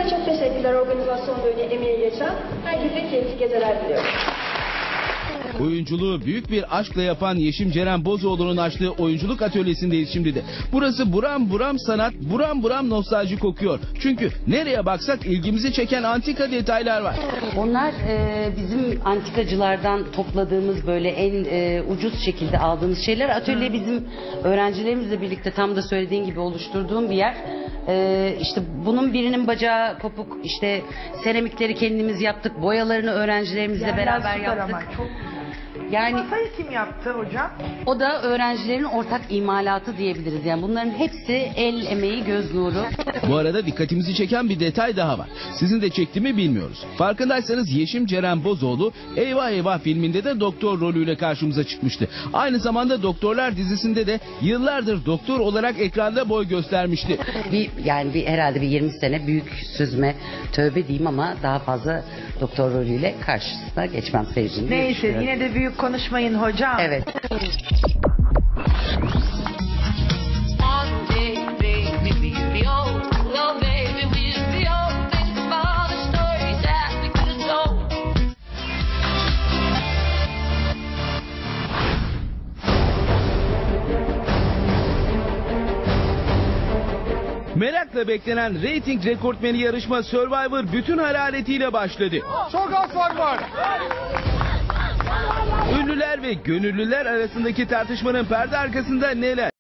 de çok teşekkürler organizasyonda emeği geçen. Herkese keyifli geceler diliyorum. Oyunculuğu büyük bir aşkla yapan Yeşim Ceren Bozoğlu'nun açtığı oyunculuk atölyesindeyiz şimdi de. Burası buram buram sanat, buram buram nostalji kokuyor. Çünkü nereye baksak ilgimizi çeken antika detaylar var. Onlar bizim antikacılardan topladığımız böyle en ucuz şekilde aldığımız şeyler. Atölye bizim öğrencilerimizle birlikte tam da söylediğin gibi oluşturduğum bir yer. İşte bunun birinin bacağı kopuk, işte seramikleri kendimiz yaptık, boyalarını öğrencilerimizle beraber yaptık. Ama, çok... Yani masayı kim yaptı hocam? o da öğrencilerin ortak imalatı diyebiliriz. Yani bunların hepsi el emeği, göz nuru. Bu arada dikkatimizi çeken bir detay daha var. Sizin de çekti mi bilmiyoruz. Farkındaysanız Yeşim Ceren Bozoğlu Eyvah Eyvah filminde de doktor rolüyle karşımıza çıkmıştı. Aynı zamanda Doktorlar dizisinde de yıllardır doktor olarak ekranda boy göstermişti. Herhalde bir 20 sene büyük sözüme tövbe diyeyim ama daha fazla doktor rolüyle karşısına geçmem seyircinin. Neyse yine de büyük konuşmayın hocam. Evet. Merakla beklenen reyting rekortmeni yarışma Survivor bütün hararetiyle başladı. Çok az fark var. Ünlüler ve gönüllüler arasındaki tartışmanın perde arkasında neler?